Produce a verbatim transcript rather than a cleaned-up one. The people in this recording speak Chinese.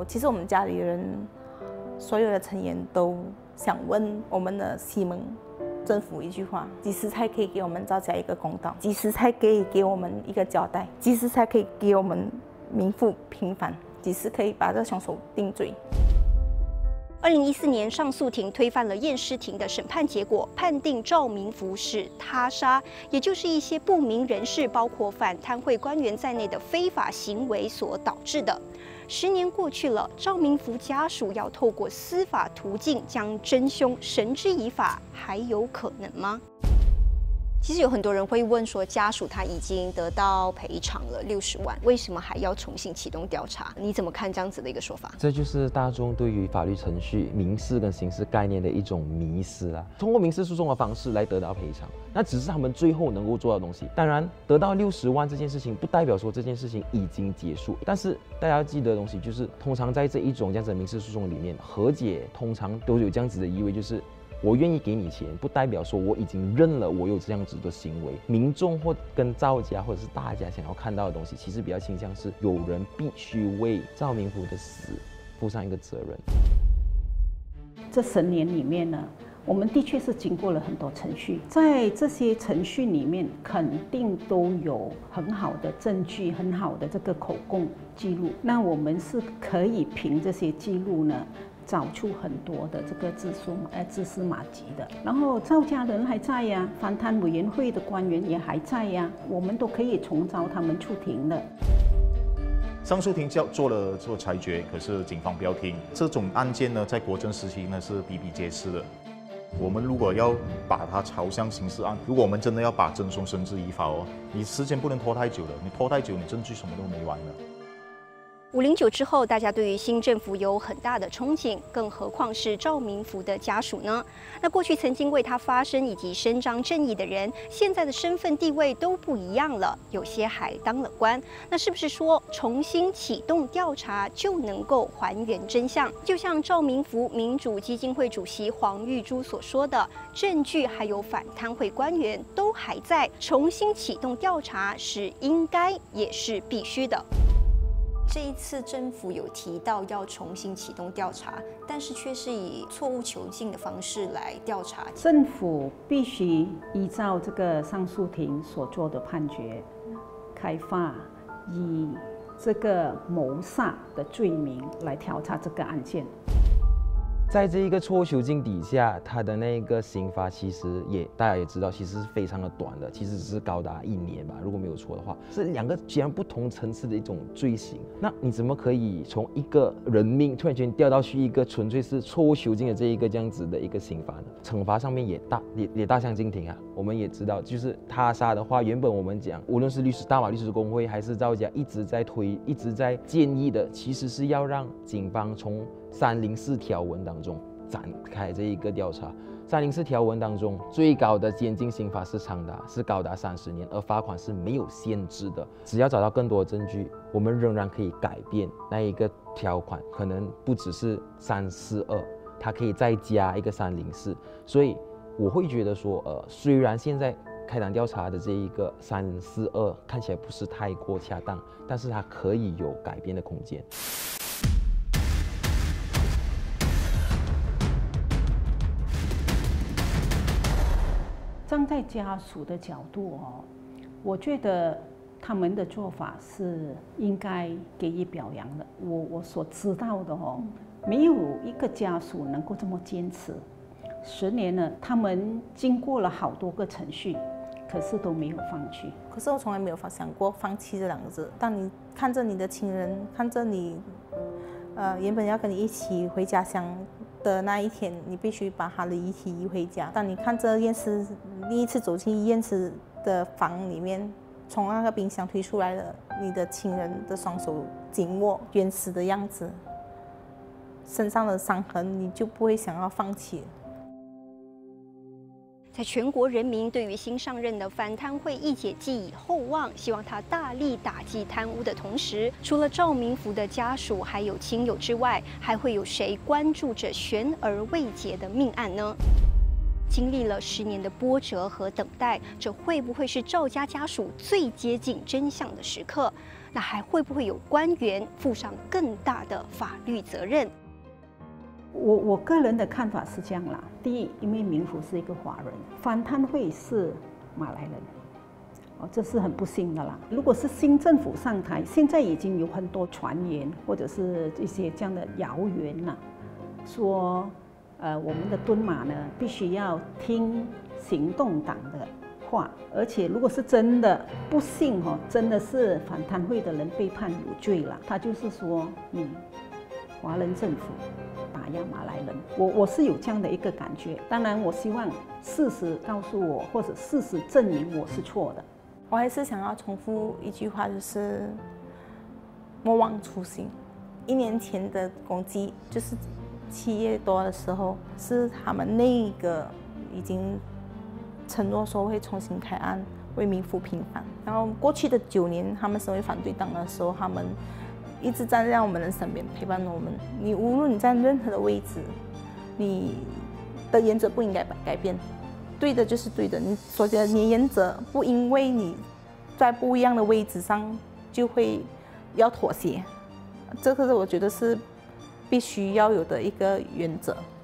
其实我们家里人所有的成员都想问我们的西蒙政府一句话：几时才可以给我们赵家一个公道？几时才可以给我们一个交代？几时才可以给我们民富平反？几时可以把这凶手定罪？ 二零一四年，上诉庭推翻了验尸庭的审判结果，判定赵明福是他杀，也就是一些不明人士，包括反贪会官员在内的非法行为所导致的。十年过去了，赵明福家属要透过司法途径将真凶绳之以法，还有可能吗？其实有很多人会问说，家属他已经得到赔偿了六十万，为什么还要重新启动调查？你怎么看这样子的一个说法？ 这就是大众对于法律程序、民事跟刑事概念的一种迷思啊。通过民事诉讼的方式来得到赔偿，那只是他们最后能够做到的东西。当然，得到六十万这件事情，不代表说这件事情已经结束。但是大家要记得的东西就是，通常在这一种这样子的民事诉讼里面，和解通常都有这样子的意味，就是。我愿意给你钱，不代表说我已经认了我有这样子的行为。民众或跟赵家或者是大家想要看到的东西，其实比较倾向是有人必须为赵明福的死负上一个责任。 这十年里面呢，我们的确是经过了很多程序，在这些程序里面，肯定都有很好的证据、很好的这个口供记录。那我们是可以凭这些记录呢。找出很多的这个蛛丝呃蛛丝马迹的，然后赵家人还在呀，反贪委员会的官员也还在呀，我们都可以重召他们出庭的。 上诉庭叫做了做裁决，可是警方不要听。这种案件呢，在国政时期呢是比比皆是的。我们如果要把它朝向刑事案，如果我们真的要把真凶绳之以法哦，你时间不能拖太久了，你拖太久，你证据什么都没完了。 五零九之后，大家对于新政府有很大的憧憬，更何况是赵明福的家属呢？那过去曾经为他发声以及伸张正义的人，现在的身份地位都不一样了，有些还当了官。那是不是说重新启动调查就能够还原真相？就像赵明福民主基金会主席黄玉珠所说的，证据还有反贪会官员都还在，重新启动调查是应该也是必须的。这一次政府有提到要重新启动调查，但是却是以错误囚禁的方式来调查。 政府必须依照这个上诉庭所做的判决，开发以这个谋杀的罪名来调查这个案件。 在这一个错误囚禁底下，他的那个刑罚其实也大家也知道，其实是非常的短的，其实只是高达一年吧，如果没有错的话，是两个截然不同层次的一种罪行。那你怎么可以从一个人命突然间掉到去一个纯粹是错误囚禁的这一个这样子的一个刑罚呢？惩罚上面也大也也大相径庭啊。我们也知道，就是他杀的话，原本我们讲，无论是律师大马律师公会还是赵家一直在推、一直在建议的，其实是要让警方从三零四条文当中展开这一个调查。三零四条文当中，最高的监禁刑罚是长达是高达三十年，而罚款是没有限制的。只要找到更多的证据，我们仍然可以改变那一个条款，可能不只是三四二，它可以再加一个三零四。所以我会觉得说，呃，虽然现在开档调查的这一个三四二看起来不是太过恰当，但是它可以有改变的空间。 站在家属的角度哦，我觉得他们的做法是应该给予表扬的。我我所知道的哦，没有一个家属能够这么坚持。十年了，他们经过了好多个程序，可是都没有放弃。 可是我从来没有想过放弃这两个字。当你看着你的亲人，看着你，呃，原本要跟你一起回家乡的那一天，你必须把他的遗体移回家。当你看着验尸第一次走进验尸的房里面，从那个冰箱推出来的你的亲人的双手紧握原始的样子，身上的伤痕，你就不会想要放弃。 在全国人民对于新上任的反贪会议姐寄以厚望，希望他大力打击贪污的同时，除了赵明福的家属还有亲友之外，还会有谁关注着悬而未决的命案呢？ 经历了十年的波折和等待，这会不会是赵家家属最接近真相的时刻？那还会不会有官员负上更大的法律责任？ 我我个人的看法是这样啦。第一，因为明福是一个华人，反贪会是马来人，哦，这是很不幸的啦。如果是新政府上台，现在已经有很多传言或者是一些这样的谣言啦，说，呃，我们的敦马呢必须要听行动党的话，而且如果是真的，不幸哦，真的是反贪会的人被判有罪了，他就是说你华人政府打压马来人，我我是有这样的一个感觉。当然，我希望事实告诉我，或者事实证明我是错的。 我还是想要重复一句话，就是莫忘初心。一年前的公鸡就是七月多的时候，是他们那个已经承诺说会重新开案，为民夫平反。然后过去的九年，他们身为反对党的时候，他们一直站在我们的身边陪伴我们。你无论你在任何的位置，你的原则不应该改变。对的就是对的，你所觉得你的原则不因为你在不一样的位置上就会要妥协，这个是我觉得是必须要有的一个原则。